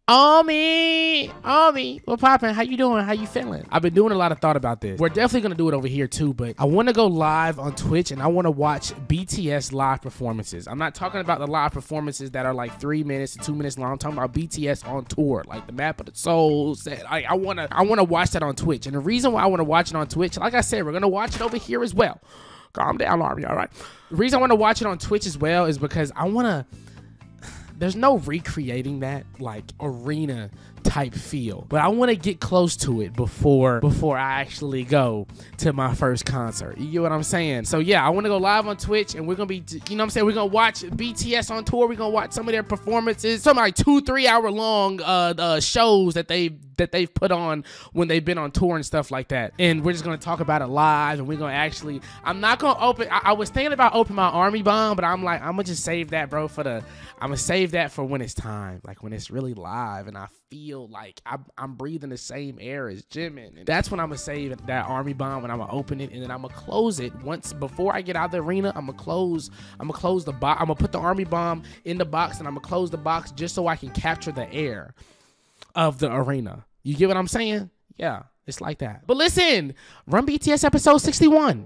Army, what poppin'? How you doing? How you feeling? I've been doing a lot of thought about this. We're definitely gonna do it over here too, but I wanna go live on Twitch and I wanna watch BTS live performances. I'm not talking about the live performances that are like 3 minutes to 2 minutes long. I'm talking about BTS on tour, like the Map of the Soul set. I wanna watch that on Twitch. And the reason why I wanna watch it on Twitch, like I said, we're gonna watch it over here as well. Calm down, Army, all right? The reason I wanna watch it on Twitch as well is because there's no recreating that like arena type feel, but I want to get close to it before I actually go to my first concert. You get what I'm saying? So yeah, I want to go live on Twitch and we're gonna be, you know what I'm saying, we're gonna watch BTS on tour. We're gonna watch some of their performances, some like 2-3 hour long shows that they've put on when they've been on tour and stuff like that. And we're just gonna talk about it live, and we're gonna actually, I'm not gonna open, I was thinking about opening my Army bomb, but I'm like, I'm gonna just save that, bro, I'm gonna save that for when it's time, like when it's really live and I feel like I'm breathing the same air as Jimin. And that's when I'm gonna save that Army bomb, and I'm gonna open it, and then I'm gonna close it before I get out of the arena. I'm gonna close the box. I'm gonna put the Army bomb in the box, and I'm gonna close the box just so I can capture the air of the arena. You get what I'm saying? Yeah, it's like that. But listen, Run BTS episode 61.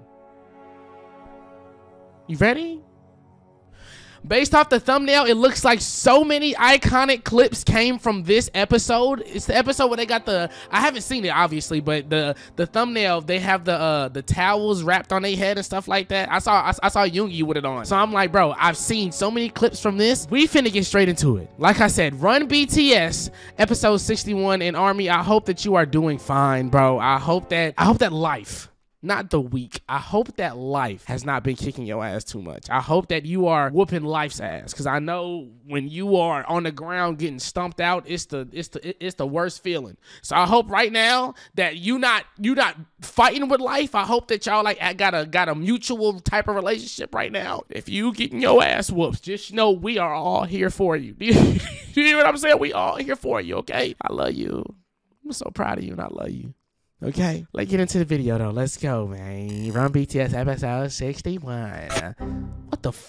You ready? Based off the thumbnail, it looks like so many iconic clips came from this episode. It's the episode where they got I haven't seen it obviously, but the thumbnail, they have the towels wrapped on their head and stuff like that. I saw Yoongi with it on. So I'm like, bro, I've seen so many clips from this. We finna get straight into it. Like I said, Run BTS episode 61. And Army, I hope that you are doing fine, bro. I hope that life, not the week, I hope that life has not been kicking your ass too much. I hope that you are whooping life's ass, because I know when you are on the ground getting stumped out, it's the worst feeling. So I hope right now that you not fighting with life. I hope that y'all like got a mutual type of relationship right now. If you getting your ass whooped, just know we are all here for you. Do you hear what I'm saying? We all here for you, okay? I love you. I'm so proud of you, and I love you. Okay, let's get into the video though. Let's go, man. Run BTS episode 61. What the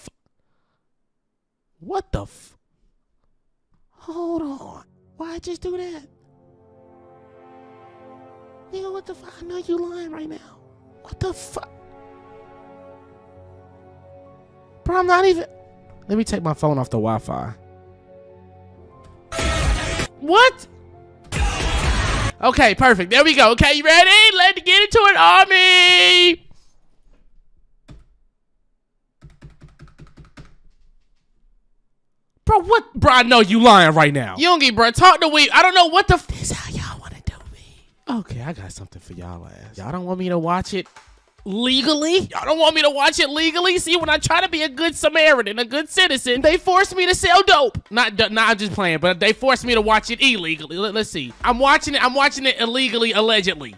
What the Hold on. Why I just do that? Nigga, what the fuck? I know you lying right now. What the fuck? Bro, I'm not even. Let me take my phone off the Wi-Fi. What? Okay, perfect. There we go. Okay, you ready? Let's get into it, Army. Bro, what? Bro, I know you lying right now. Yoongi, bro, talk to me. I don't know what the f. This how y'all want to do me. Okay, I got something for y'all ass. Y'all don't want me to watch it legally? Y'all don't want me to watch it legally? See, when I try to be a good Samaritan, a good citizen, they force me to sell dope. Not I'm just playing, but they forced me to watch it illegally. Let's see. I'm watching it illegally, allegedly.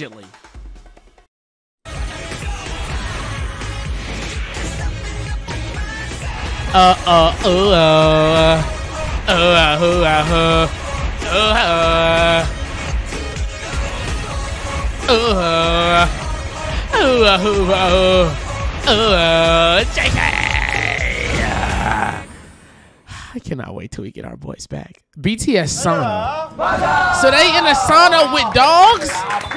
I cannot wait till we get our voice back. BTS sauna. So they in a sauna with dogs?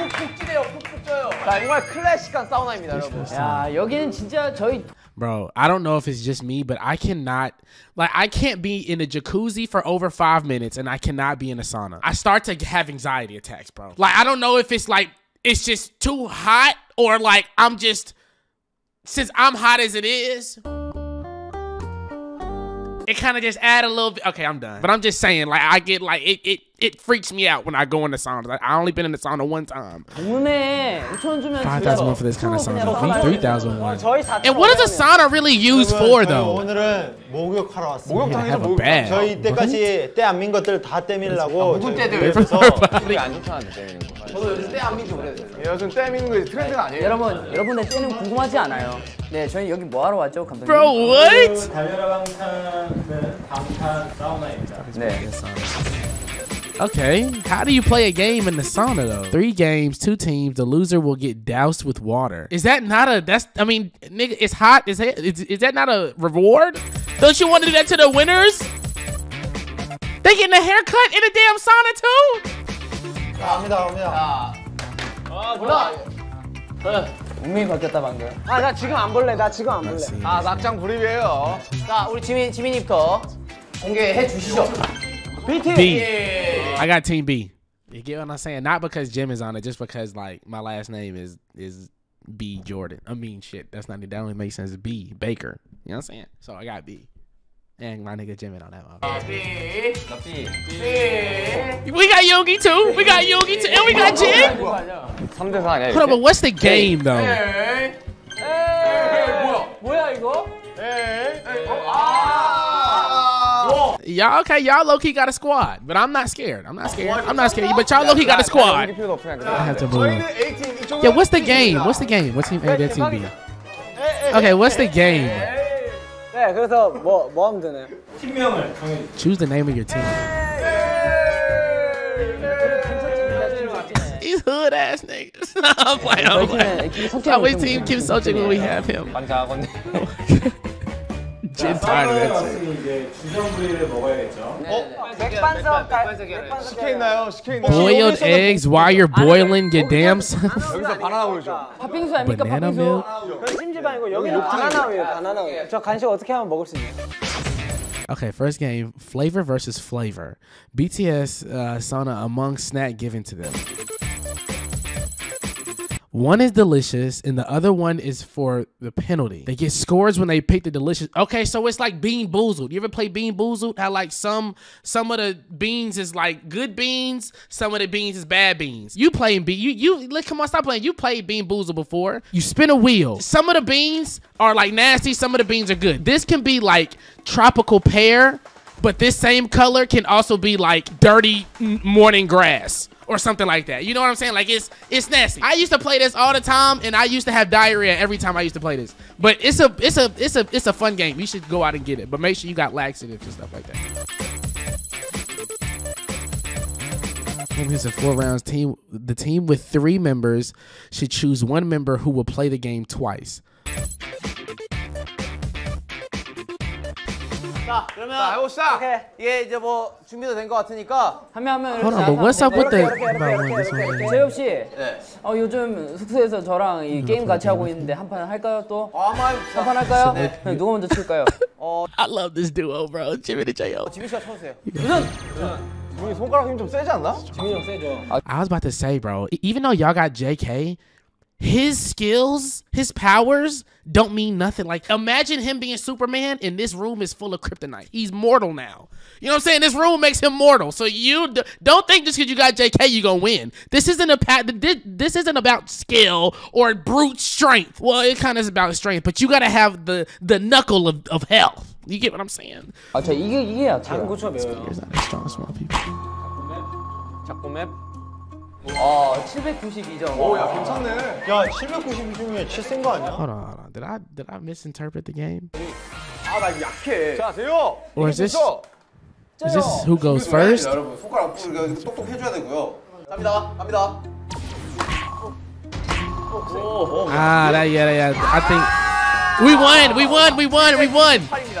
정말 클래식한 사우나입니다, 여러분. 야, 여기는 진짜 저희. Bro, I don't know if it's just me, but I can't be in a jacuzzi for over 5 minutes and I cannot be in a sauna. I start to have anxiety attacks, bro. Like, I don't know if it's like, it's just too hot, or like since I'm hot as it is, it kind of just add a little bit. Okay, I'm done. But I'm just saying, like, I get like it freaks me out when I go in the sauna. Like, I only been in the sauna one time. 5,000 for this kind of sauna. 3,000. And what is a sauna really used for though? 오늘은 목욕하러 왔습니다. Have a bath. 저희 때까지 때 안 민 것들 다 때밀라고. 묵은 때도 그래서 우리 안 좋다는데 때미는 거. 저도 요즘 때 안 민지 오래됐어요. 요즘 때 미는 거 트렌드가 아니에요. 여러분의 때는 궁금하지 않아요. 네, 저희 여기 뭐 하러 왔죠, 감독님? Bro, what? 달려라 방탄은 방탄 사우나입니다. 네. Okay, how do you play a game in the sauna though? 3 games, 2 teams. The loser will get doused with water. Is that not a? I mean, nigga, it's hot. Is that not a reward? Don't you want to do that to the winners? They getting a haircut in a damn sauna too? 갑니다. 몰라. 운명이 바뀌었다 방금. 나 지금 안 볼래. 막장 불입이에요. 자, 우리 지민이부터 공개해 주시죠. BT. B. I got team B. You get what I'm saying? Not because Jim is on it, just because like my last name is B Jordan. I mean shit. That only makes sense. B Baker. You know what I'm saying? So I got B. And my nigga Jim on that one. B. We got Yogi too. We got Yogi too. And we got Jim. 3대4 아니야? Hold on, but what's the game though? 뭐야 이거? Y'all okay? Y'all low key got a squad, but I'm not scared. I'm not scared. But y'all low key got a squad. 필요도 없으니까 그냥. I have to move. 저희는 A팀 이쪽은 Yeah, what's the game? What's the game? What team A? That team B? Okay, what's the game? 네, 그래서 뭐 하면 되나요? 팀명을 정해. Choose the name of your team. These hood ass niggas. I'm playing. I'm playing. Which team keeps Sochik when we have him? Jim tired of that shit. 왔으니 이제 주전부리를 먹어야겠죠. 식혜 있나요? Boiled eggs while you're boiling your damn self. 여기서 바나나 보여줘. 팥빙수 아닙니까? Banana 팥빙수. milk. 그건 찜질 아니고 여기는 바나나 우유, 바나나 우유. 저 간식 어떻게 하면 먹을 수 있나요? Okay, first game, flavor versus flavor. BTS sauna among snack given to them. One is delicious, and the other one is for the penalty. They get scores when they pick the delicious. Okay, so it's like Bean Boozled. You ever play Bean Boozled? How like some of the beans is like good beans, some of the beans is bad beans. You playing come on, stop playing. You played Bean Boozled before. You spin a wheel. Some of the beans are like nasty, some of the beans are good. This can be like tropical pear, but this same color can also be like dirty morning grass. Or something like that. You know what I'm saying? Like it's nasty. I used to play this all the time, and I used to have diarrhea every time I used to play this. But it's a fun game. You should go out and get it. But make sure you got laxatives and stuff like that. Here's a 4 rounds team. The team with 3 members should choose 1 member who will play the game twice. 자, 그러면 해봅시다. 이게 이제 뭐 준비도 된 것 같으니까 한 명 Hold on, but what's up with the about one, this one? 재엽 씨, 요즘 숙소에서 저랑 이 게임 같이 하고 있는데 한 판 할까요 또? 한 판 할까요? 네. 누가 먼저 칠까요? I love this duo, bro. Jimmy and J.O. 지민 씨가 쳐주세요. 우리 손가락 힘 좀 세지 않나? 지민이 형 세죠. I was about to say, bro, even though y'all got JK, his skills, his powers don't mean nothing. Like, imagine him being Superman and this room is full of kryptonite. He's mortal now. You know what I'm saying? This room makes him mortal. So you don't think just because you got JK, you're going to win. This isn't about skill or brute strength. Well, it kind of is about strength, but you got to have the knuckle of health. You get what I'm saying? 저 이게 작은 고추가 매워요. Here's not as strong as small people. 작고 맵. 792점. 오, 야, 괜찮네. 야, 790 중에 7센 거 아니야? Hold on. Did I misinterpret the game? 나 약해. 자, 세요. Or is this who goes first? 여러분 손가락 뿌리고 똑똑 해줘야 되고요. 갑니다. Yeah. I think we won.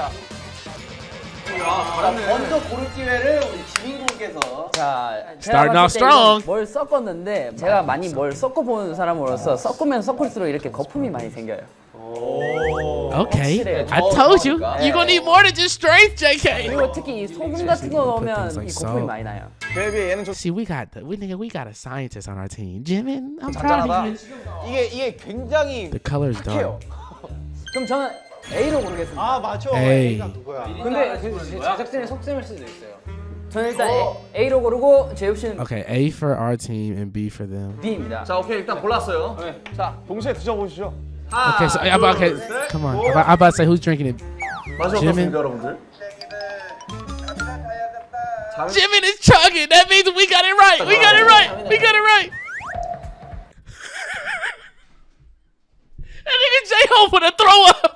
먼저 고를 기회를 우리 지민군께서. 자, Starting off strong. 뭘 섞었는데 제가 많이 뭘 섞어본 사람으로서 섞으면 섞을수록 이렇게 거품이 많이 생겨요. Okay, I told you. You're gonna need more than just strength, JK. 그리고 특히 이 소금 같은 거 넣으면 이 거품이 많이 나요. 베이비 얘는 좀 See, we got a scientist on our team. Jimin, I'm proud of you. 이게 굉장히 The color's done. 그럼 저는 A로 고르겠습니다. 아, 맞죠. 에이. A가 누구야? 근데 제작진이 속셈일 수도 있어요. 저는 일단 A로 고르고 재엽 씨는 Okay, A for our team and B for them. B입니다. 자, 오케이. 일단 골랐어요. 자, 동시에 드셔보시죠. Okay, so come on. I'm about to say who's drinking it. 맛이 Jimin. 어떻습니까, 여러분들? Jimin is chugging. That means we got it right. We got it right. That nigga J-Hope for the throw up.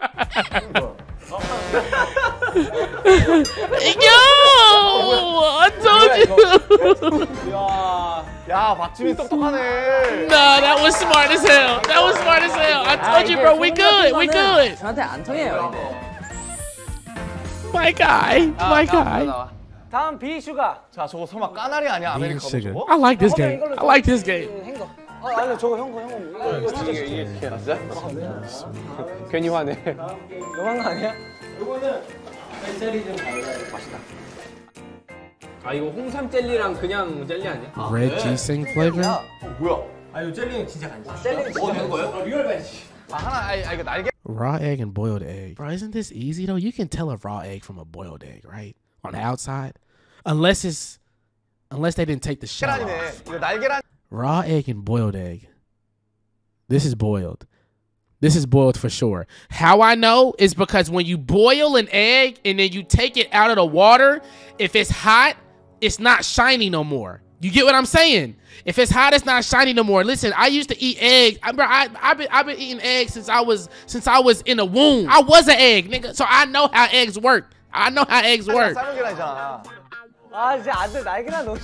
Yo, I told you. 야, 박지민 똑똑하네. Nah, that was smart as hell. I told you, bro. We good. 저한테 안 통해요. My guy. 다음 비슈가. 자, 저거 설마 까나리 아니야? 아메리카노 저거? I like this game. I like this game. 행거. 아니 저거 형 거. 이거 진짜 이게 맞아? 괜히 화내. 너무한 거 아니야? 이거는 젤리 좀 맛있다. 아 이거 홍삼 젤리랑 그냥 젤리 아니야? Red ginseng flavor. 뭐야? 아, 이 젤리는 진짜 간지. 젤리 먹어도 되는 거예요? 리얼 간지. 하나 이거 날개. Raw egg and boiled egg. Bro, isn't this easy though? You can tell a raw egg from a boiled egg, right? On the outside, unless they didn't take the shell 계란이네. off. 이거 날계란. Raw egg and boiled egg. This is boiled. This is boiled for sure. How I know is because when you boil an egg and then you take it out of the water, if it's hot, it's not shiny no more. You get what I'm saying? If it's hot, it's not shiny no more. Listen, I used to eat eggs. I've been eating eggs since I was in the womb. I was an egg, nigga. So I know how eggs work. I know how eggs work. 삶은 계란이잖아. 아 진짜 아들 날개란 넣어.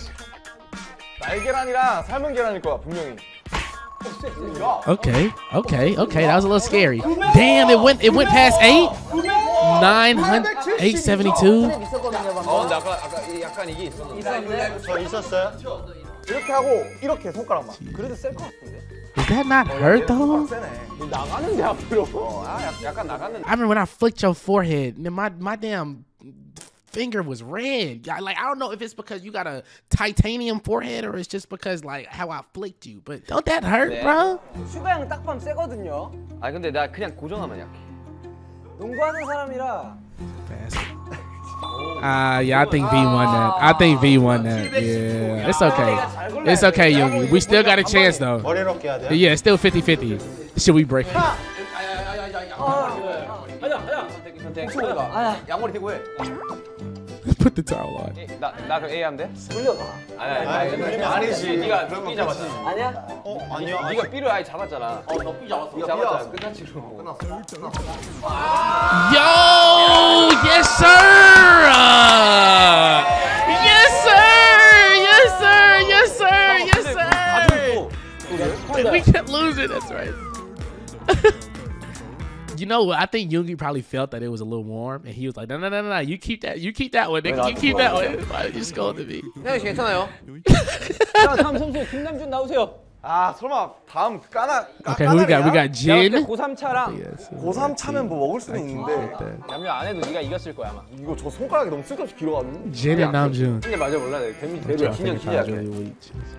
날계란이랑 삶은 계란일 거야 분명히. Okay. That was a little scary. Damn, it went past 8? 872? 있었거든요 방금. 근데 아까 약간 이게 있었는데. 저 있었어요? 이렇게 하고 이렇게 손가락만. 그래도 셀 것 같은데. Does that not hurt though? 세네. 나가는데 앞으로. 약간 나갔는데. I remember when I flicked your forehead, and my damn finger was red. Like, I don't know if it's because you got a titanium forehead or it's just because like how I flicked you, but don't that hurt, bro? 슈가 형 딱밤 세거든요. 아 근데 나 그냥 고정하면 약해. 농구하는 사람이라. Yeah, I think V won that. I think V won that. Yeah, it's okay. It's okay, Yogi. We still got a chance though. 머리 넣게 해야 돼요? Yeah, it's still 50-50. Should we break it? 양머리 대고 해. Put the towel on. 나 그럼 A 하면 돼? 돌려봐. 아니지. 네가 B 잡았잖아. 아니야? 아니요. 네가 B를 아예 잡았잖아. 너 B 잡았어. B 잡았잖아. 끝났지 그럼. Yo, yes sir. Yes sir. We kept losing. That's right. You know what? I think Yoongi probably felt that it was a little warm, and he was like, "No, you keep that one, nigga. You keep that one." Why did you scolded me? 네, 괜찮아요. 자 다음 선수 김남준 나오세요. 아 설마 다음 까나. Okay, who we got? We got Jin. 고3차랑 고3 차면 뭐 먹을 수는 있는데. 남녀 안 해도 네가 이겼을 거야 아마. 이거 저 손가락이 너무 쓸데없이 길어가지고. Jin and Namjoon. 근데 맞아 몰라. 데뷔 I 진영 think 진짜 Kai's 약해. really weak.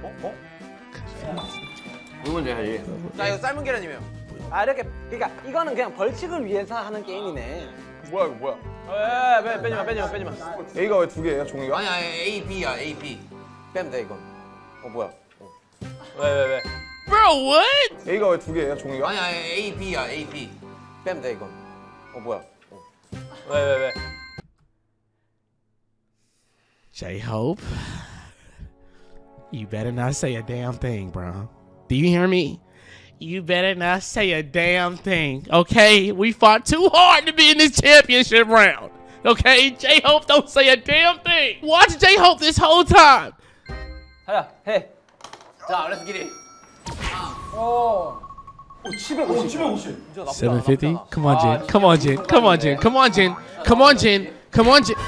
누구 먼저 해야지. 자 이거 삶은 계란이면. 아 이렇게 그러니까 이거는 그냥 벌칙을 위해서 하는 게임이네. 뭐야 이거 뭐야? 빼지 마. A가 왜 두 개예요 종이가? 아니 A B야 A B. 빼면 돼 이거. 뭐야? 왜? Bro, what? A가 왜 두 개예요 종이가? 아니 A B야 A B. 빼면 돼 이거. 뭐야? 왜? J-Hope, you better not say a damn thing, bro. Do you hear me? You better not say a damn thing, okay? We fought too hard to be in this championship round, okay? J-Hope, don't say a damn thing. Watch J-Hope this whole time. 하야 해. 자 let's get it. 750. 750? Come on, Jin. Come on, Jin. Come on, Jin. Come on, Jin. Come on, Jin. Come on, Jin.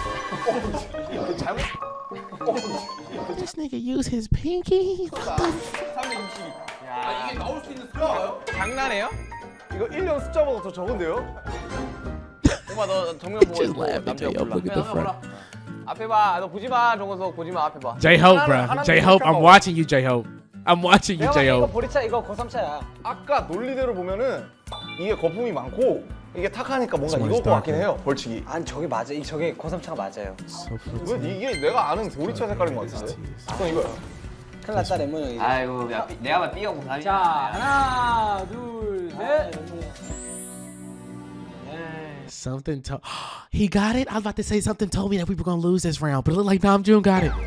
This nigga use his pinky? What the 이게 나올 수 있는 숫자가요? 장난해요? 이거 1년 숫자보다 더 적은데요? 정말 너 정면 보고 Just 있고 laugh at 남자 J-Hope. 몰라. Look at the front. 앞에 봐. 너 보지 마. 정원석 보지 마. 앞에 봐. J-Hope, bro. J-Hope, I'm watching you, J-Hope. I'm watching you, 내가 이거 J-Hope. 보리차 이거 고3차야. 아까 논리대로 보면은 이게 거품이 많고 이게 탁하니까 뭔가 This 이거 one's 것 같긴 해요 벌칙이. 아니 저게 맞아. 저게 고3차가 맞아요. 왜 이게 내가 아는 보리차 색깔인 것 같은데? 그건 이거야. 큰일 났다 레몬 형이. 아이고 야, 내가 봐 B가 93이야. 자 하나 둘 셋. Something told he got it. I was about to say something told me that we were gonna lose this round, but it looked like Namjoon got it.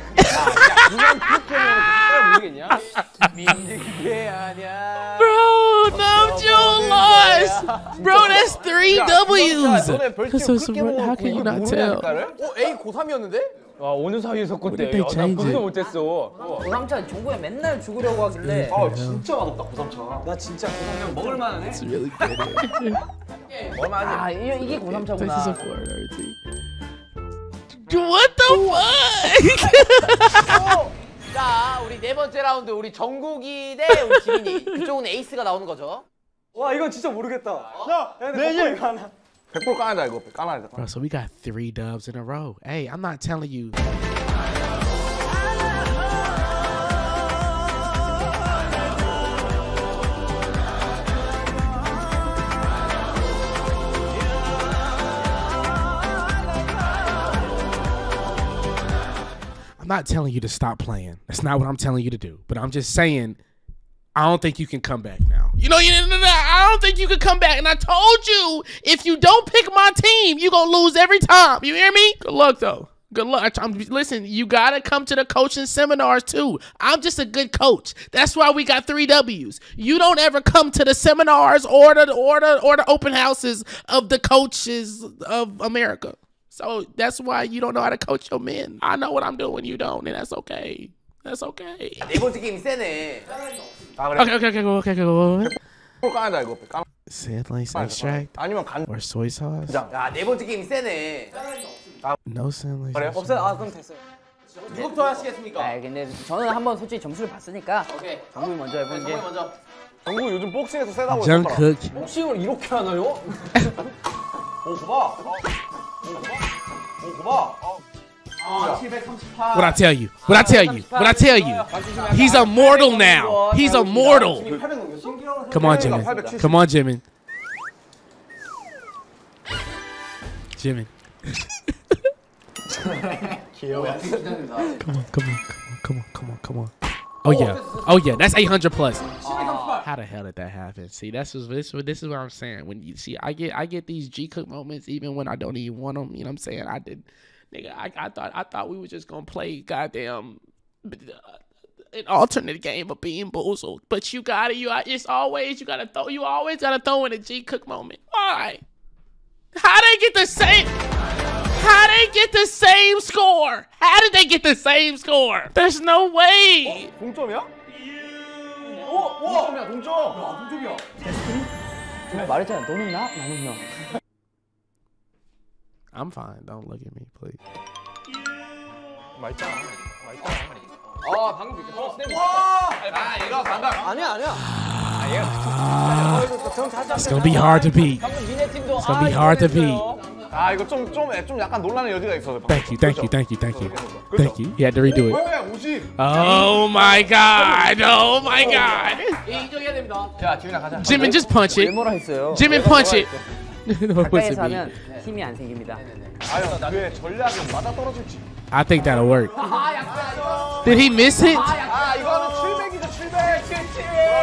모르겠냐? 민지게 아니야. Bro, Namjoon lost. Bro, that's 3 W's. 너네 벌칙 그렇게 How can you not tell? A 고3이었는데? 와 어느 사이에 섞었대. they 야, 나 change 그것도 it? 못했어. 고3차 종구에 맨날 죽으려고 하길래 아 진짜 맛없다 고3차. 나 진짜 고3형 먹을만하네. It's really good. 먹을만하지. 아 이게 This is a 고3차구나. 4 everything. What the fuck? 자, 우리 네 번째 라운드 우리 정국이 대 우리 지민이. 그쪽은 에이스가 나오는 거죠. 와 이건 진짜 모르겠다. 야, 내 이거 하나. 100% 까나다 이거. 까나다. Bro, so we got 3 dubs in a row. Hey, I'm not telling you. I'm not telling you to stop playing. That's not what I'm telling you to do. But I'm just saying, I don't think you can come back now. You know, I don't think you can come back. And I told you, if you don't pick my team, you're going to lose every time. You hear me? Good luck, though. Good luck. Listen, you got to come to the coaching seminars, too. I'm just a good coach. That's why we got 3 W's. You don't ever come to the seminars or the open houses of the coaches of America. So that's why you don't know how to coach your men. I know what I'm doing, you don't, and that's okay. That's okay. 네 번째 게임이 세네. Okay, go. 100% 까나다 이거. 까나. Sand lace extract 아니면 간. or soy sauce? 야, 네 번째 게임이 세네. No sand lace. 그래요? 없어요. 아 그럼 됐어요. 누구부터 하시겠습니까? 아 근데 저는 한번 솔직히 점수를 봤으니까 오케이. 정국이 먼저 해보는 게. 정국이 먼저. 정국 요즘 복싱에서 세다고 했잖아. Jungkook. 복싱을 이렇게 하나요? 오, 봐봐. 오, 봐봐. 아, 738. What I tell you? What I tell you? What I tell you? He's immortal now. He's immortal. Come on, Jimin. Come on, Jimin. Jimin. Come on. Oh yeah. That's 800 plus. How the hell did that happen? See, this is what I'm saying. When you see, I get these G Cook moments even when I don't even want them. You know what I'm saying? I thought we were just gonna play goddamn an alternate game of Bean Boozled, but you always gotta throw in a G Cook moment. Why? How they get the same? How they get the same score? How did they get the same score? There's no way. 동점이야? 오, 동점이야. 말했잖아. 너는 나, 나는 너. I'm fine. Don't look at me, please. 맛있잖아. 방금 이렇게 스냅. 아, 얘가 방금. 아니야. It's gonna be hard to beat. 니네 팀도 It's gonna be hard to beat. 아, 이거 좀 약간 논란의 여지가 있어서. Thank you. He had to redo it. 왜 50? Oh my god. 인정해야 됩니다. 자, 지민아 가자. Jimin, just punch it. 뭐라 했어요? Jimin, punch it. What's 가까이서 it mean? 하면 힘이 안 생깁니다. 아유, 왜 전략이 맞아 떨어질지. I think that'll work. Did he miss it? 아, 이거는 700이죠, 700.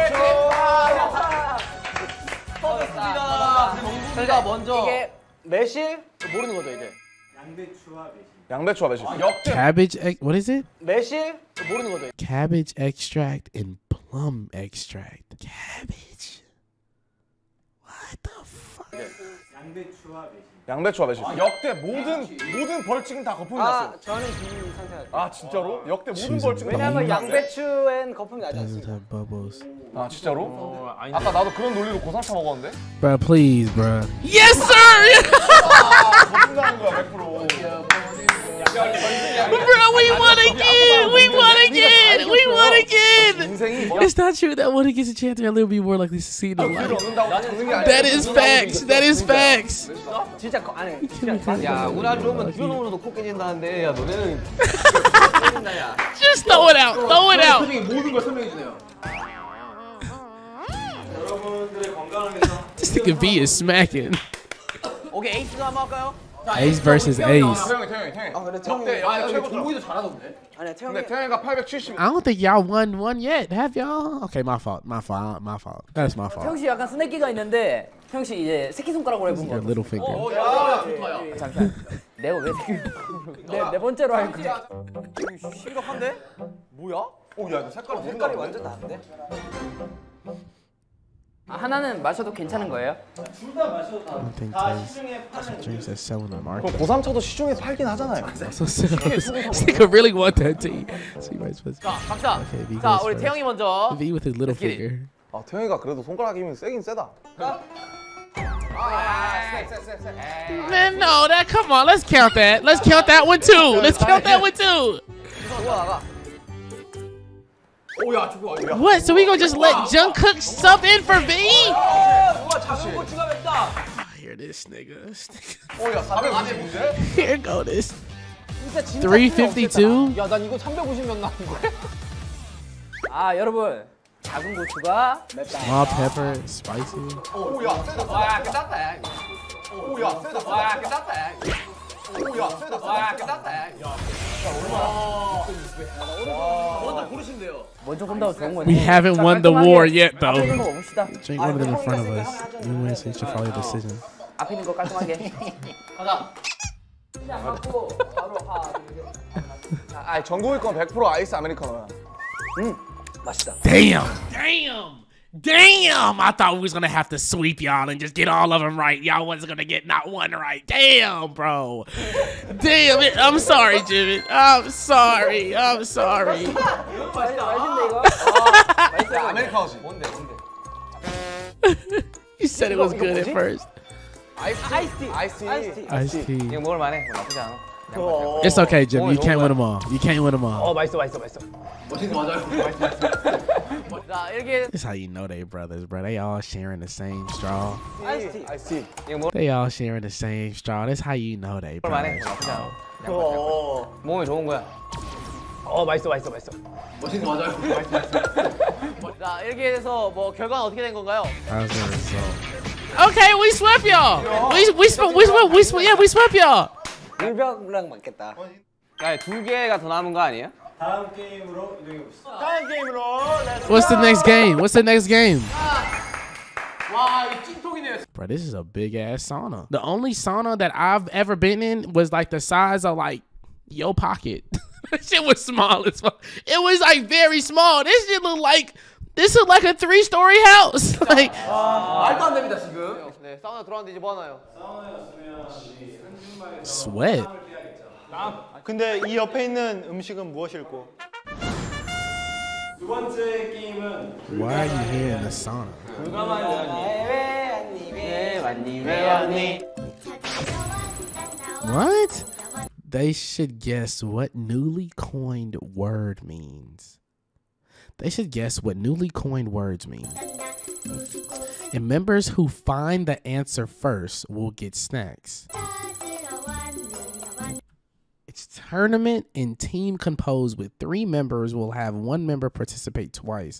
정국이가 먼저. 이게 매실 모르는 거죠, 이제. 양배추와 매실. 역대. Cabbage, what is it? 매실 모르는 거죠. Cabbage extract and plum extract. Cabbage. What the fuck? 양배추와 매실. 역대 모든 벌칙은 다 거품이 났어. 저는 비밀 상태가. 아, 진짜로? 역대 모든 Choose 벌칙은 다 왜냐면 거품이 났네. 양배추엔 거품이 나지 Doesn't 않습니다. have bubbles. 아, 진짜로? 아까 나도 그런 논리로 고사차 먹었는데? Bro, please, bro. Yes, sir! 거품나는 거야, 100%. Bro, we won again! 인생이 It's not true that one gets a chance to live be more likely to succeed in life. 얻는다고 잡는 게 아니야. That is facts. 진짜 아니 진짜 야, 운안 좋으면 들어놓으면도 코 깨진다는데, 야, 너네는. Just throw it out. 선생님 모든 걸 설명해 주네요. This nigga V is smacking. 오케이, 에이스가 한번 할까요? Ace versus Ace. 태영이. 아 그래 역대 태영이 최고죠. 정국이도 잘하던데. 아니야 태영이 근데 태영이가 870. I don't think y'all won one yet. Have y'all? Okay, my fault. That's my fault. 태영 씨 약간 스낵기가 있는데 태영 씨 이제 새끼 손가락으로 해본 Your 거. little finger. 야, 좋다야. 잠시만. 내가 왜 새끼? 네 번째로 할 거야. 심각한데? 뭐야? 오, 야, 너 색깔 색깔이 완전 다른데? 하나는 마셔도 괜찮은 거예요? I don't think tastes drinks that sell in the market. 그럼 고삼차도 시중에 팔긴 하잖아요. So this nigga really want that tea. So you might supposed 자, 갑시다. Okay, V 자, goes 우리 first. 태영이 먼저. V with his little Let's get it. finger. 아, 태영이가 그래도 손가락 힘이 세긴 세다. Man, no, that come on, let's count that. Let's count that one too. Let's count that one too. What? So we gonna just let Jungkook sub in for V? I hear this nigga. Here go this. 352. 야, 난 이거 350몇 나온 거야? 아, 여러분. 작은 고추가 맵다. Small pepper, spicy. 오야 세다. 와 끝났다. 오야 세다. 와 끝났다. 오야 세다. 와 끝났다. 먼저 고르시면 돼요. 먼저 본다고 좋은 거네. We haven't won the war yet, 앞에 있는 though. 거 봅시다. Drink one of them in front of us. We win, so you should follow the decision. 앞에 있는 거 깔끔하게. 가자. 갖고 바로 하. 아, 정국이 건 100% 아이스 아메리카노야. 맛있다. Damn. I thought we was gonna have to sweep y'all and just get all of them right. Y'all wasn't gonna get not one right. Damn, bro. Damn it. I'm sorry, Jimmy. I'm sorry. 맛있네 이거. 맛있어. 아메리카노지. 뭔데? You said it was good at first. 아이스티. Iced tea. 이거 먹을 만해. 나쁘지 않아. It's okay, Jimmy. You can't win them all. You can't win them all. 맛있어. 자, 이렇게 This how you know they brothers, bro. They all sharing the same straw. 아이스티. They all sharing the same straw. That's how you know they 만해. brothers. 나쁘지 않아. 몸에 좋은 거야. 맛있어. 자, 이렇게 해서 뭐 결과는 어떻게 된 건가요? How's the result? Okay, we swept y'all. We swept y'all. 물병랑 맞겠다. 야, 2개가 더 남은 거 아니에요? 다음 게임으로 이동해 봅시다. What's the next game? 와, 이 찐통이네요. Bro, this is a big ass sauna. The only sauna that I've ever been in was like the size of like your pocket. Shit was small as fuck. It was like very small. This looked like a 3-story house. Like 말도 안 됩니다, 지금. 네, 사우나 들어왔는데 이제 뭐 하나요? sweat. 근데 이 옆에 있는 음식은 무엇일고? 두 번째 게임은 Why are you here in the sauna? What? They should guess what newly coined word means. And members who find the answer first will get snacks. It's tournament and team composed with 3 members will have 1 member participate twice.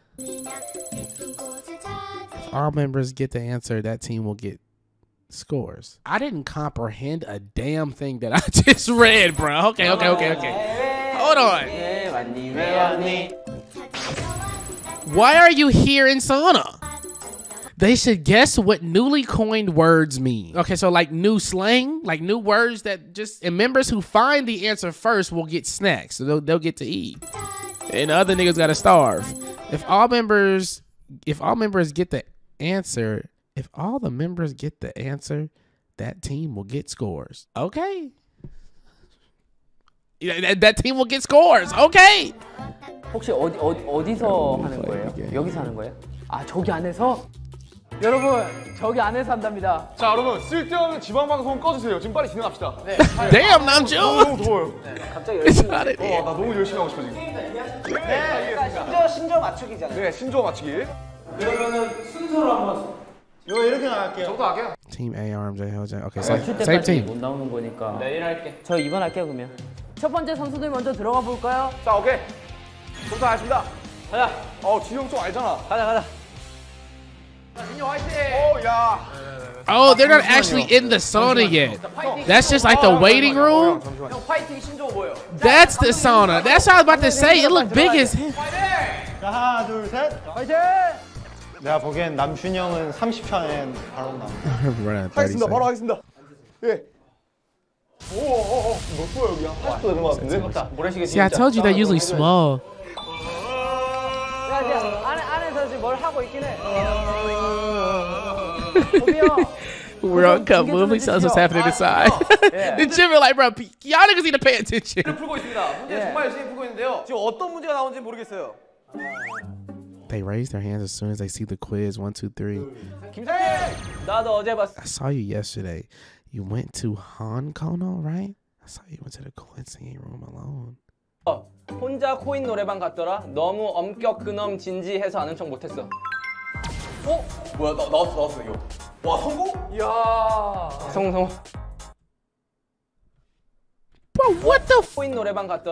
If all members get the answer, that team will get scores. I didn't comprehend a damn thing that I just read, bro. Okay. Hold on. Why are you here in sauna? They should guess what newly coined words mean. Okay, so like new slang, like new words that just, and members who find the answer first will get snacks. So they'll get to eat. And the other niggas gotta starve. If all members get the answer, that team will get scores. Okay. That team will get scores. Okay. 혹시 어디서 하는 거예요? 여기서 하는 거예요? 아, 저기 안에서? 여러분, 저기 안에서 한답니다. 자, 여러분 쓸데없는 지방 방송 꺼주세요. 지금 빨리 진행합시다. 네. Damn, 남주. 너무 더워요. 갑자기 열심히. 나 너무 열심히 하고 싶어 지금. 심지어 맞추기잖아. 네, 신조어 맞추기. 그러면은 순서로 한번 이거 이렇게 나갈게요. 저부터 할게요. Team A, RMJ, LJ. Okay, 출 same 때까지 team. 못 나오는 거니까. 내일 할게. 저 이번 할게요, 그러면. 첫 번째 선수들 먼저 들어가 볼까요? 자, 오케이. 저부터 하겠습니다. 가자. 지형 좀 알잖아. 가자. 민요 화이팅! 야. Oh, they're not actually in the sauna yet. That's just like the waiting room. 형 파이팅 신조어 뭐예요? That's the sauna. That's what I was about to say. It looked big as hell. 자, 하나, 둘, 셋. 화이팅! 내가 보기엔 남준이 형은 30초 안에 바로 나온다. Running 30 하겠습니다. 바로 seconds. 하겠습니다. 예. 몇 도야 여기야? 80도 되는 것 같은데? 모래시계 See, I told you they're usually small. 안에서 지금 뭘 하고 있긴 해. We're on cut movie, so that's what's happening inside. The gym are like, bro, y'all niggas need to pay attention. 풀고 있습니다. 문제 정말 열심히 풀고 있는데요. 지금 어떤 문제가 나오는지 모르겠어요. They raise their hands as soon as they see the quiz. 1, 2, 3. 나도 어제 봤어. I saw you yesterday. You went to Han Kono, right? I saw you went to the coin singing room alone. 혼자 코인 노래방 갔더라. 너무 엄격 그놈 진지해서 아는 척 못했어. 뭐야 나왔어 이거. 와 성공? 이야. 성공. Bro, what the f? 코인 노래방 갔더라.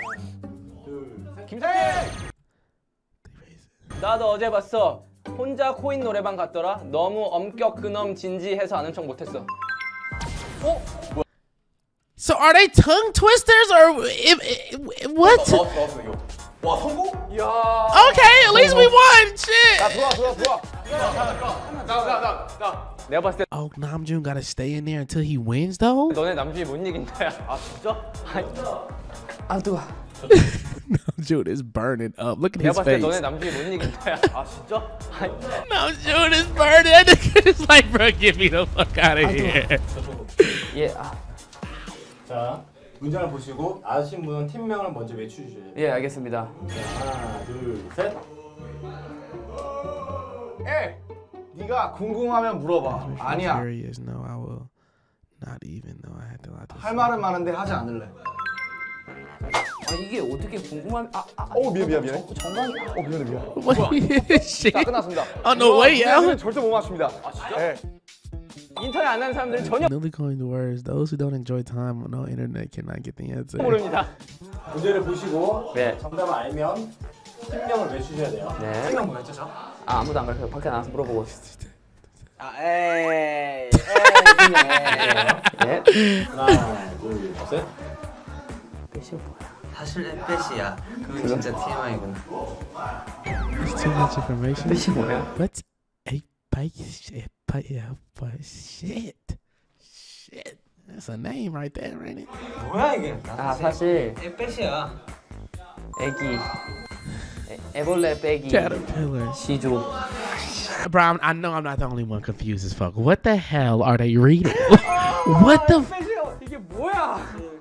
나도 어제 봤어. 혼자 코인 노래방 갔더라. 너무 엄격 그놈 진지해서 아는 척 못했어. So are they tongue twisters or what? 나왔어 이거. 와 성공? Okay, at least we won. Shit. 들어와. 내가 봤을 때 Oh, Namjoon gotta stay in there until he wins, though. 너네 남주이 못 이긴다. 아 진짜? 아 뜨거. Namjoon is burning up. Look at 내가 his 봤을 때 face. 너네 남주이 못 이긴다. 아 진짜? Namjoon is burning. That nigga is like, bro, get me the fuck out of here. 예. 자, 문장을 보시고 아시는 분은 팀명을 먼저 외쳐주셔야 돼요. 예 알겠습니다. 하나, 둘, 셋. 네가 궁금하면 물어봐. 아니야. Curious, no, I will not even though I had to lie to 할 말은 많은데 하지 않을래. 아 이게 어떻게 궁금한 미안해. 정강이 미안해. What shit? 자 끝났습니다. On the way out. 절대 못 맞춥니다. 네. 인터넷 안 하는 사람들은 전혀 Newly coined words. Those who don't enjoy time on no internet cannot get the answer. 모릅니다. 문제를 보시고 네. 정답을 알면 팀명을 외쳐주셔야 돼요. 네. 팀명 뭐였죠, 저? 아 아무도 안 가르쳐요. 밖에 나가서 물어보고. 에이. 예. 하나, 둘, 셋. 사실 에펫이야. 그건 진짜 TMI구나. It's too much information. 뜻이 뭐야? What's a shit? Shit. That's a name right there, ain't it? 뭐야 이게? 아 사실 에펫이야. 애기 애벌레 빼기 Caterpillar. 시조. Bro, I know I'm not the only one confused as fuck. What the hell are they reading? What the? 이게 뭐야?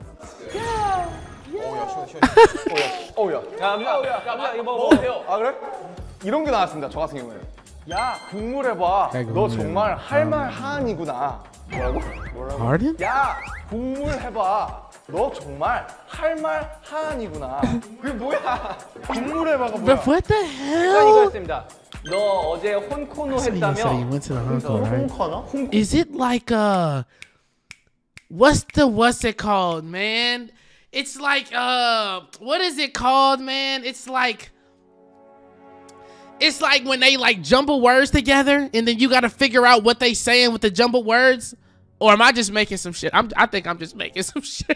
야, 이거 먹어보세요. 아 그래? 이런 게 나왔습니다. 저 같은 경우에는. 야 국물해봐. 너 정말 할 말 하안이구나. 뭐라고? Pardon? 야 국물해봐. 너 정말 할 말 하안이구나. 그게 뭐야? 국물해봐가 뭐야? But what the 일단 hell? 이거였습니다. 너 어제 혼코노 So you said you 했다며? went to the Hong Kong, right? 홍커너? Is it like what's it called, man? It's like what is it called, man? It's like when they like jumble words together and then you gotta figure out what they saying with the jumbled words. Or am I just making some shit? I think I'm just making some shit.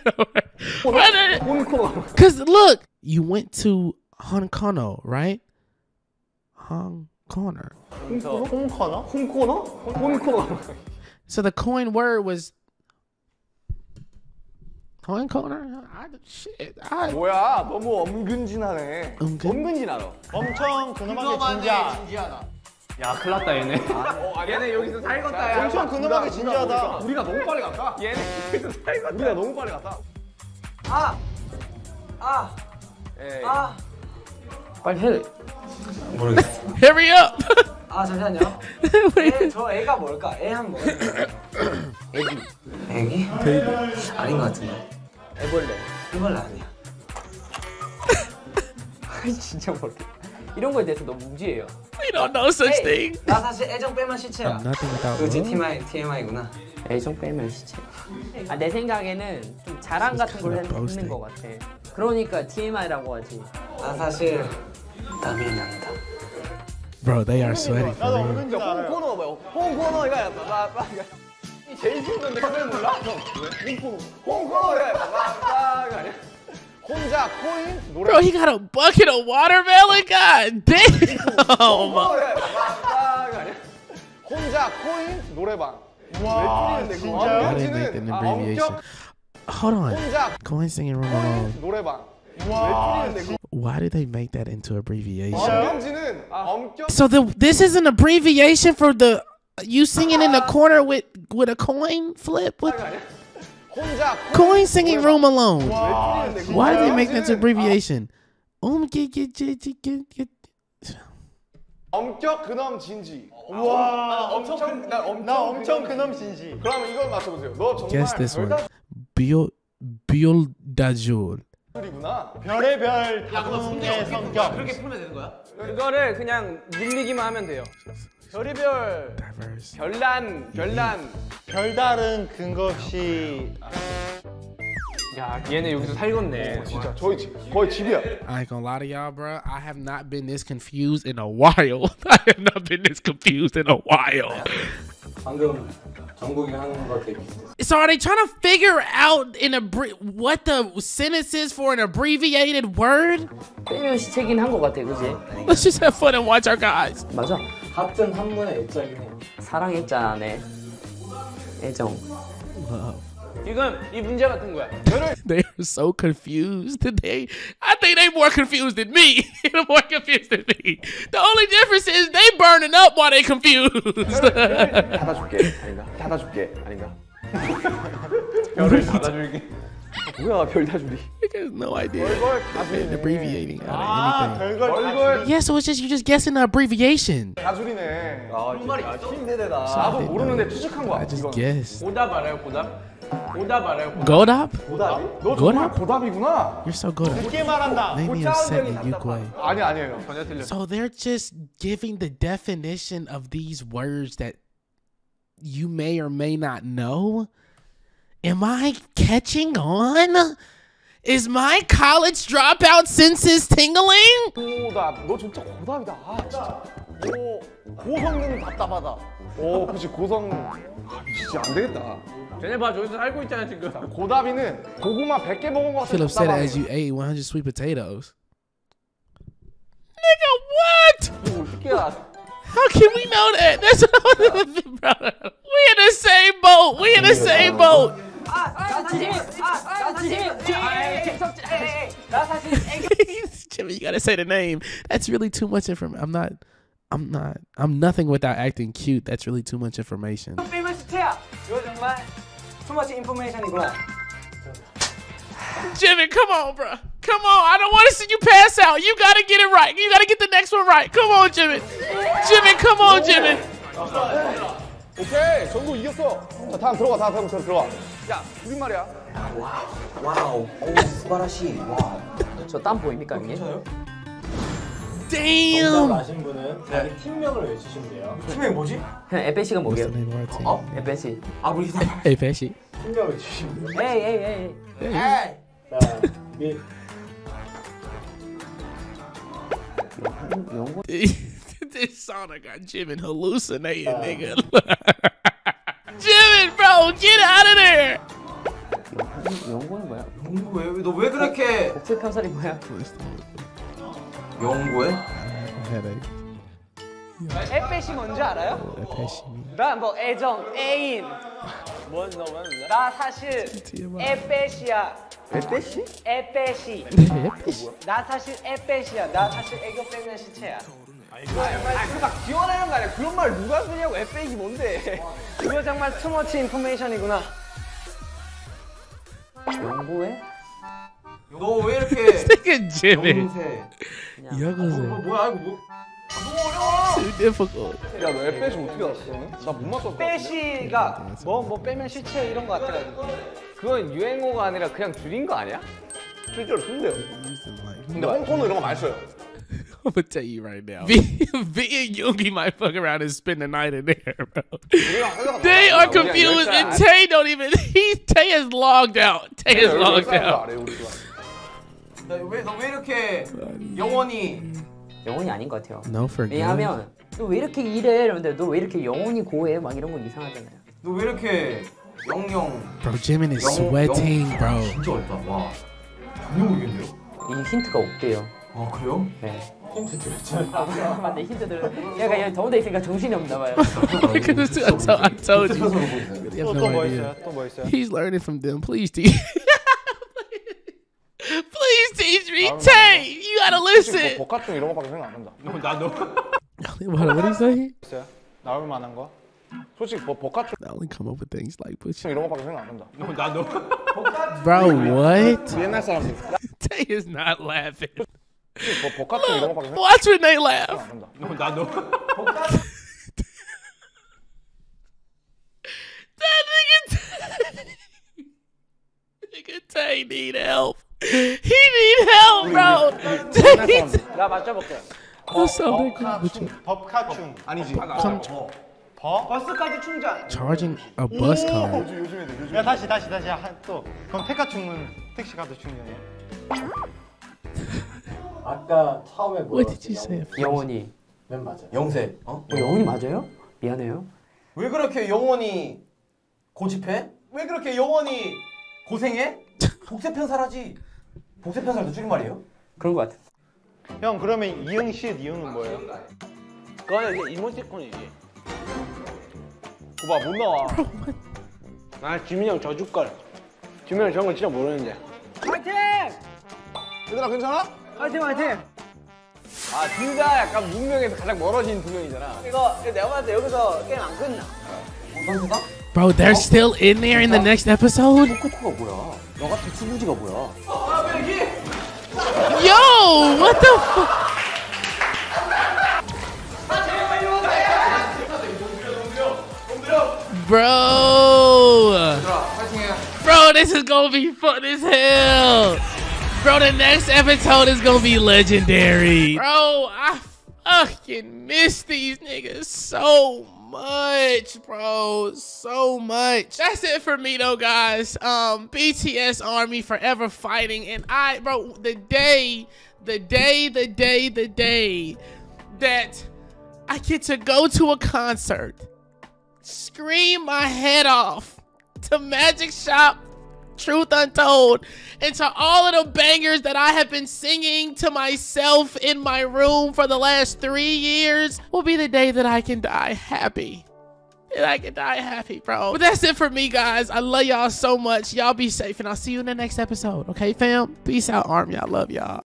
Cause look, you went to Hong Kong, right? Hong Kong. 홍커너? 홍코너? So the coin word was Hong Kong. Shit. 뭐야? 너무 엄근진하네. 엄근진하러. 엄청 그놈하게 진지하다. 야, 큰일 났다, 얘네. 얘네 여기서 살겄다, 야. 엄청 그놈하게 진지하다. 우리가 너무 빨리 갔다. 얘네 여기서 살겄다. 우리가 너무 빨리 갔다. 빨리 해. 모르겠어. Hurry up. 아 잠시만요. 저 애가 뭘까? 애 한 뭐가 있나요? 애기? 아닌 것 같은데. 애벌레. 애벌레 아니야. 진짜 모르겠어. 이런 거에 대해서 너무 무지해요. We don't know such thing. 나 사실 애정 빼면 시체야. Nothing without 그지 love. TMI구나. 애정 빼면 시체. 아, 내 생각에는 좀 자랑 같은 걸 했는 것 같아. 그러니까 TMI라고 하지. 나 사실 땀이 난다. Bro, they are sweaty for 나도 real. 엄근진 알아요. 홍코노 뭐야? 홍코노 이거 이 제일 쉬운 건데 그걸 몰라? 홍코노 이거 아니야? 혼자 코인 노래. Bro, he got a bucket of watermelon. God damn. 혼자 코인 노래방. 와, I 진짜요? didn't make that abbreviation. Hold on. 혼자 Coin singing room alone. 노래방. Why did they make that into abbreviation? 엄근진은 엄격. So this is an abbreviation for the you singing in the corner with a coin flip with 혼자 coin singing room alone. Why did they make that 엄근진은 abbreviation? 엄격 근엄 진지. 우와. 나 엄청 그놈 진지. 그러면 이걸 맞춰보세요. 너 정말 Guess this one. 별다줄이구나. 별의 별 다둥의 성격. 그렇게 풀면 되는 거야? 그거를 그냥 늘리기만 하면 돼요. 별의별. Diverse. 별난. 별다른 근거 없이. 야, 얘네 여기서 살겠네. 진짜 저희 거의 집이야. I ain't gonna lie to y'all, bro. I have not been this confused in a while. I have not been this confused in a while. 방금 정국이 하는 거 되게 비슷했어. So are they trying to figure out what the sentence is for an abbreviated word? 빼면 시체긴 한 것 같아, 그지? Let's just have fun and watch our guys. 맞아. 같은 한문의 애자긴 해. 사랑 액자네. 애정. 지금 이 문제 같은 거야. They are so confused. I think they more confused than me. They're more confused than me. The only difference is they burning up while they confused. 닫아줄게. 아닌가? 닫아줄게. 아닌가? 별을 닫아줄게. 뭐야 별 다줄이? There's no idea. 다줄이네. Abbreviating out of anything. 별걸 Yeah, so it's just you just guessing the abbreviation. 다줄이네. 정말 힘내대다. 나도 모르는데 추측한 거야. I just 이건. guessed. 오답 알아요, 오답? 오답 알아요, 오답? Godop? 너 정말 고답이구나. You're so good. 늦게 말한다. Make me upset in Uruguay. 아니에요. 전혀 틀려. So they're just giving the definition of these words that you may or may not know. Am I catching on? Is my college dropout senses tingling? 고답. 너 진짜 고답이다. 아, 진짜. 고성능 답답하다. 오, 그렇지 고성. 아, 진짜 안 되겠다. 쟤네 봐, 저기서 살고 있잖아, 지금. 고답이는 고구마 100개 먹은 거 같아. Philip said it as you ate 100 sweet potatoes. Nigga, what? How can we know that? That's brother. We in the same boat. We in the same boat. Jimmy, you gotta say the name. That's really too much information. I'm nothing without acting cute. That's really too much information. 이거 정말 too much information이구나. Jimmy, come on, bro. Come on. I don't want to see you pass out. You gotta get it right. You gotta get the next one right. Come on, Jimmy. Jimmy, come on, Jimmy. 오케이, 정국 이겼어. 자, 다음 들어가. 다음 들어가. 야, 우리말이야. 와우, 오, 스바라시. 와. 저 땀 보입니까, 형님? Damn. 아신 분은 자기 팀명을 외치시면 돼요. 팀명이 뭐지? 형, 에페시가 뭐게요? Name of our team. 에페시. 아, 우리 다. Hey, Pesci. 팀명 외치시면 돼요. 에이. 자, 미. This sauna got Jimin hallucinating, nigga. Jimin, bro, get out of there. 연구는 뭐야? 연구해? 너 왜 그렇게 복수 편살이 뭐야? 연구해? Headache. 에페시 뭔지 알아요? Pesci. 나 뭐 애정, 애인. 나 사실 에페시야. 에페시? 에페시. 나 사실 에페시야. 나 사실 애교 빼면 시체야. 그막 기원하는 거 아니야? 그런 말 누가 쓰냐고. 에페이지 뭔데? 그거 정말 투머치 인포메이션이구나. 연구해? 너 왜 이렇게 Nigga, Jimin. 연세? Young's 뭐야 이거 뭐? too difficult. 야, 너 에페시 어떻게 알았어? 나 못 맞췄어. 빼시가 뭐 빼면 시체 이런 거 같아가지고. 그건 유행어가 아니라 그냥 줄인 거 아니야? 실제로 쓴대요. 근데 홍콩은 이런 거 많이 써요. I'm gonna tell you right now. V and Yoongi might fuck around and spend the night in there, bro. They are confused, and Tay don't even. Tay has logged out. Tay has logged out. 너 왜 이렇게 영원히? 영혼이 아닌 것 같아요. No, for good. 왜냐하면 너 왜 이렇게 이래? 이러는데 너 왜 이렇게 영혼이 고해? 막 이런 건 이상하잖아요. 너 왜 이렇게 영영? Bro, Jimin is sweating, bro. 진짜 어렵다. 와. 전혀 모르겠네요. 이 힌트가 없대요. 아 그래요? 네. 힌트 들었잖아. 맞네, 힌트들. 얘가 여기 더운데 있으니까 정신이 없나 봐요. Because I told you. You have no 또 idea. 있어요? He's learning from them. Please teach. Please teach me, Tay. You gotta listen. 복합중 이런 거밖에 생각 안 난다. What do you say? 있어요? 나올 만한 거? 솔직히 복합중 I only come up with things like push. 이런 거밖에 생각 안 난다. Bro, what? 옛날 사람들. Tay is not laughing. 복합충 이런 거밖에 Watch Renee laugh. 나도. That nigga Tay need help. He need help, bro. 나 맞춰볼게. 법카충. 아니지. 버스까지 충전. Charging a bus card. 야 다시 또. 그럼 택카충은 택시 카드 충전이야? 아까 처음에 What did you say? 영원히. 맨 맞아. 영세. 어? 영원히 맞아요? 미안해요. 왜 그렇게 영원히 고집해? 왜 그렇게 영원히 고생해? 복세 편살하지. 복세 편살도 줄임말이에요? 그런 거 같아. 형 그러면 이응 시읒 이응은 뭐예요? 그거는 이제 이모티콘이지. 그거 봐, 못 나와. 아 지민이 형 저 줄걸. 지민이 형 저런 거 진짜 모르는데. 화이팅! 얘들아 괜찮아? 화이팅 화이팅! 아 둘 다 약간 문명에서 가장 멀어진 두 명이잖아. 이거 내가 봤을 때 여기서 게임 안 끝나. Bro, they're still in there in the next episode? 코코가 뭐야? 너 같은 수부지가 뭐야? Yo, what the fuck? Bro, this is gonna be fun as hell. Bro, the next episode is gonna be legendary. Bro, I fucking miss these niggas so much, bro. So much. That's it for me though, guys. BTS Army forever fighting. And bro, the day that I get to go to a concert, scream my head off to Magic Shop, Truth Untold, and to all of the bangers that I have been singing to myself in my room for the last 3 years, will be the day that I can die happy. Bro. But that's it for me, guys. I love y'all so much. Y'all be safe, and I'll see you in the next episode. Okay, fam? Peace out, Army. I love y'all.